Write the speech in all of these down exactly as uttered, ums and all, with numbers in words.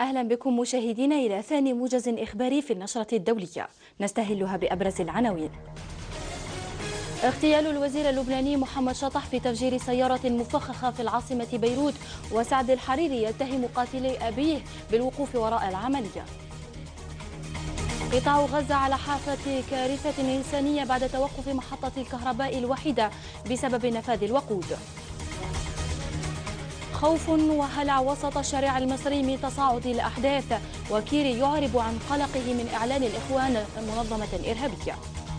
أهلا بكم مشاهدينا إلى ثاني موجز إخباري في النشرة الدولية، نستهلها بأبرز العناوين. اغتيال الوزير اللبناني محمد شطح في تفجير سيارة مفخخة في العاصمة بيروت، وسعد الحريري يتهم قاتلي أبيه بالوقوف وراء العملية. قطاع غزة على حافة كارثة إنسانية بعد توقف محطة الكهرباء الوحيدة بسبب نفاذ الوقود. خوف وهلع وسط الشارع المصري من تصاعد الأحداث، وكيري يعرب عن قلقه من إعلان الإخوان منظمة إرهابية.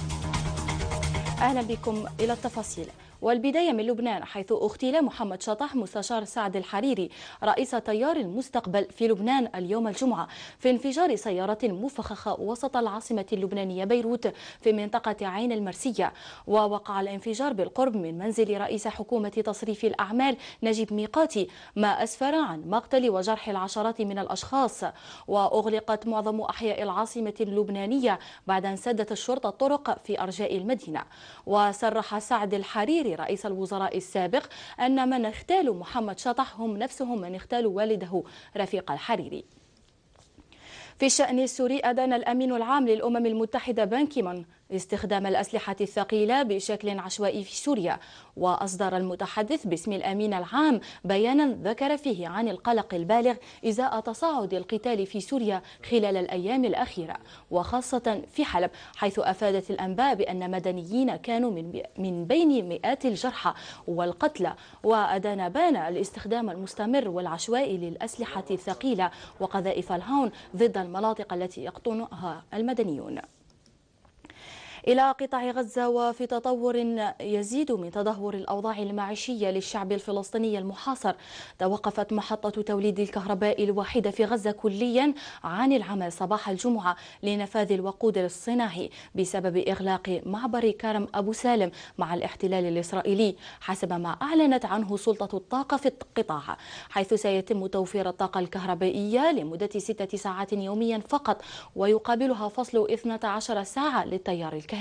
أهلا بكم إلى التفاصيل، والبداية من لبنان، حيث اغتيل محمد شطح مستشار سعد الحريري رئيس تيار المستقبل في لبنان اليوم الجمعة في انفجار سيارة مفخخة وسط العاصمة اللبنانية بيروت في منطقة عين المرسية. ووقع الانفجار بالقرب من منزل رئيس حكومة تصريف الأعمال نجيب ميقاتي، ما أسفر عن مقتل وجرح العشرات من الأشخاص. وأغلقت معظم أحياء العاصمة اللبنانية بعد أن سدت الشرطة الطرق في أرجاء المدينة. وصرح سعد الحريري رئيس الوزراء السابق أن من اغتالوا محمد شطح هم نفسهم من اغتالوا والده رفيق الحريري. في الشأن السوري، أدان الأمين العام للأمم المتحدة بان كي مون استخدام الأسلحة الثقيلة بشكل عشوائي في سوريا. وأصدر المتحدث باسم الأمين العام بيانا ذكر فيه عن القلق البالغ إزاء تصاعد القتال في سوريا خلال الأيام الأخيرة، وخاصة في حلب، حيث أفادت الأنباء بأن مدنيين كانوا من من بين مئات الجرحى والقتلى. وأدان بان الاستخدام المستمر والعشوائي للأسلحة الثقيلة وقذائف الهاون ضد المناطق التي يقطنها المدنيون. إلى قطاع غزة، وفي تطور يزيد من تدهور الأوضاع المعيشية للشعب الفلسطيني المحاصر، توقفت محطة توليد الكهرباء الواحدة في غزة كليا عن العمل صباح الجمعة لنفاذ الوقود الصناعي بسبب إغلاق معبر كرم أبو سالم مع الاحتلال الإسرائيلي، حسب ما أعلنت عنه سلطة الطاقة في القطاع، حيث سيتم توفير الطاقة الكهربائية لمدة ستة ساعات يوميا فقط، ويقابلها فصل اثنتي عشرة ساعة للتيار الكهربائي.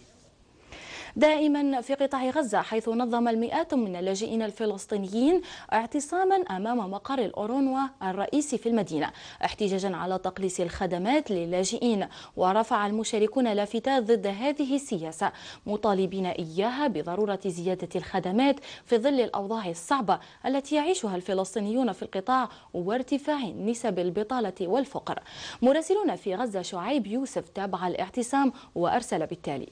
دائما في قطاع غزة، حيث نظم المئات من اللاجئين الفلسطينيين اعتصاما أمام مقر الأورونوا الرئيسي في المدينة، احتجاجا على تقليص الخدمات للاجئين. ورفع المشاركون لافتات ضد هذه السياسة، مطالبين إياها بضرورة زيادة الخدمات في ظل الأوضاع الصعبة التي يعيشها الفلسطينيون في القطاع وارتفاع نسب البطالة والفقر. مراسلون في غزة شعيب يوسف تابع الاعتصام وأرسل بالتالي: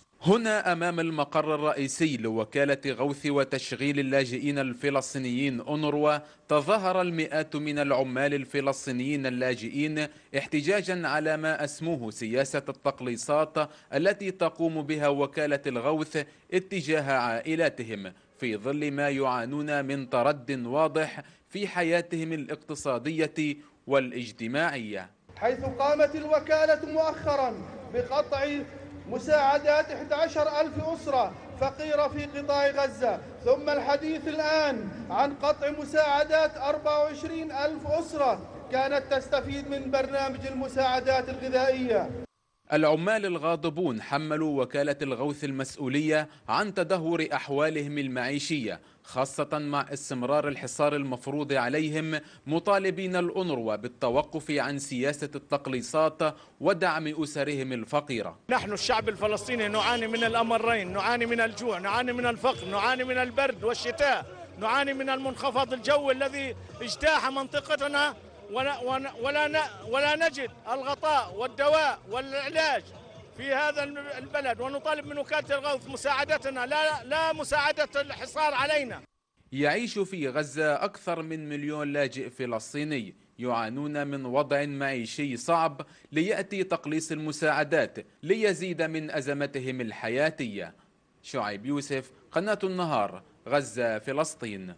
هنا أمام المقر الرئيسي لوكالة غوث وتشغيل اللاجئين الفلسطينيين أونروا، تظاهر المئات من العمال الفلسطينيين اللاجئين احتجاجا على ما أسموه سياسة التقليصات التي تقوم بها وكالة الغوث اتجاه عائلاتهم، في ظل ما يعانون من ترد واضح في حياتهم الاقتصادية والاجتماعية. حيث قامت الوكالة مؤخرا بقطع مساعدات إحدى عشرة ألف أسرة فقيرة في قطاع غزة، ثم الحديث الآن عن قطع مساعدات أربعة وعشرين ألف أسرة كانت تستفيد من برنامج المساعدات الغذائية. العمال الغاضبون حملوا وكالة الغوث المسؤولية عن تدهور أحوالهم المعيشية، خاصة مع استمرار الحصار المفروض عليهم، مطالبين الأونروا بالتوقف عن سياسة التقليصات ودعم أسرهم الفقيرة. نحن الشعب الفلسطيني نعاني من الأمرين، نعاني من الجوع، نعاني من الفقر، نعاني من البرد والشتاء، نعاني من المنخفض الجوي الذي اجتاح منطقتنا، ولا, ولا, ولا نجد الغطاء والدواء والعلاج في هذا البلد، ونطالب من وكالة الغوث مساعدتنا، لا, لا مساعدة الحصار علينا. يعيش في غزة أكثر من مليون لاجئ فلسطيني يعانون من وضع معيشي صعب، ليأتي تقليص المساعدات ليزيد من أزمتهم الحياتية. شعيب يوسف، قناة النهار، غزة، فلسطين.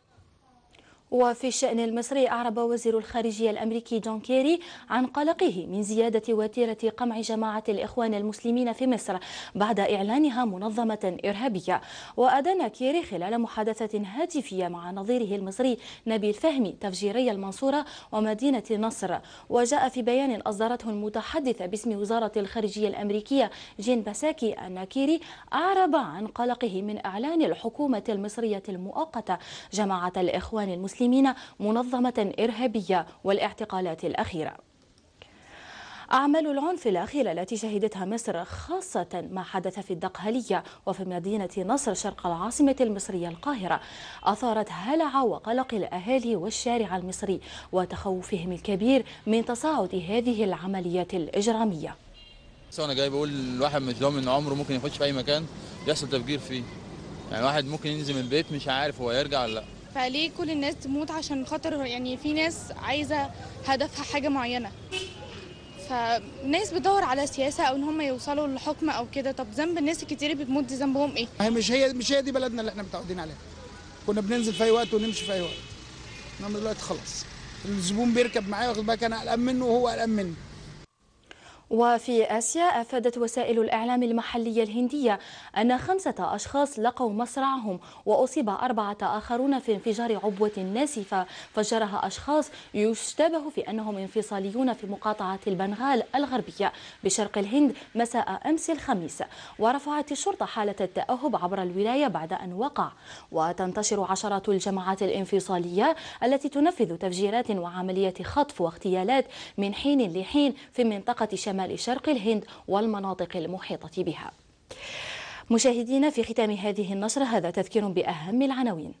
وفي الشأن المصري، أعرب وزير الخارجية الأمريكي جون كيري عن قلقه من زيادة وتيرة قمع جماعة الإخوان المسلمين في مصر بعد إعلانها منظمة إرهابية. وأدان كيري خلال محادثة هاتفية مع نظيره المصري نبيل فهمي تفجيري المنصورة ومدينة نصر. وجاء في بيان أصدرته المتحدثة باسم وزارة الخارجية الأمريكية جين باساكي أن كيري أعرب عن قلقه من إعلان الحكومة المصرية المؤقتة جماعة الإخوان المسلمين المسلمين منظمة إرهابية والاعتقالات الأخيرة. أعمال العنف الأخيرة التي شهدتها مصر خاصة ما حدث في الدقهلية وفي مدينة نصر شرق العاصمة المصرية القاهرة أثارت هلع وقلق الأهالي والشارع المصري وتخوفهم الكبير من تصاعد هذه العمليات الإجرامية. أنا جاي بقول الواحد مش ضامن عمره، ممكن يخش في أي مكان يحصل تفجير فيه، يعني واحد ممكن ينزل من البيت مش عارف هو يرجع ولا لا. فليه كل الناس تموت عشان خاطر يعني في ناس عايزة هدفها حاجة معينة، فالناس بتدور على سياسه او ان هم يوصلوا للحكم او كده. طب ذنب الناس الكتير بتموت دي ذنبهم ايه؟ هي مش هي مش هي دي بلدنا اللي احنا متعودين عليها. كنا بننزل في اي وقت ونمشي في اي وقت، انما دلوقتي خلاص الزبون بيركب معايا واخد بالك انا قلقان منه وهو قلقان مني. وفي آسيا أفادت وسائل الإعلام المحلية الهندية أن خمسة أشخاص لقوا مصرعهم وأصيب أربعة آخرون في انفجار عبوة ناسفة فجرها أشخاص يشتبه في أنهم انفصاليون في مقاطعة البنغال الغربية بشرق الهند مساء أمس الخميس. ورفعت الشرطة حالة التأهب عبر الولاية بعد أن وقع. وتنتشر عشرات الجماعات الانفصالية التي تنفذ تفجيرات وعمليات خطف واغتيالات من حين لحين في منطقة شمال شرق الهند والمناطق المحيطة بها. مشاهدينا، في ختام هذه النشرة هذا تذكير بأهم العناوين.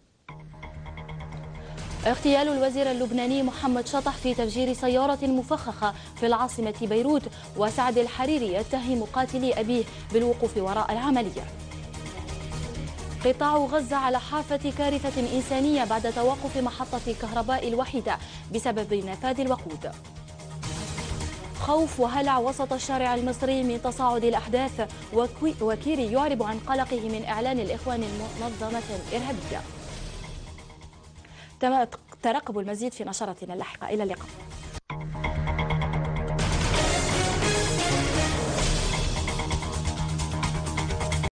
اغتيال الوزير اللبناني محمد شطح في تفجير سيارة مفخخة في العاصمة بيروت، وسعد الحريري يتهم قاتلي أبيه بالوقوف وراء العملية. قطاع غزة على حافة كارثة إنسانية بعد توقف محطة الكهرباء الوحيدة بسبب نفاذ الوقود. خوف وهلع وسط الشارع المصري من تصاعد الأحداث، وكيري يعرب عن قلقه من إعلان الإخوان منظمة إرهابية. ترقبوا المزيد في نشرتنا اللاحقة. إلى اللقاء.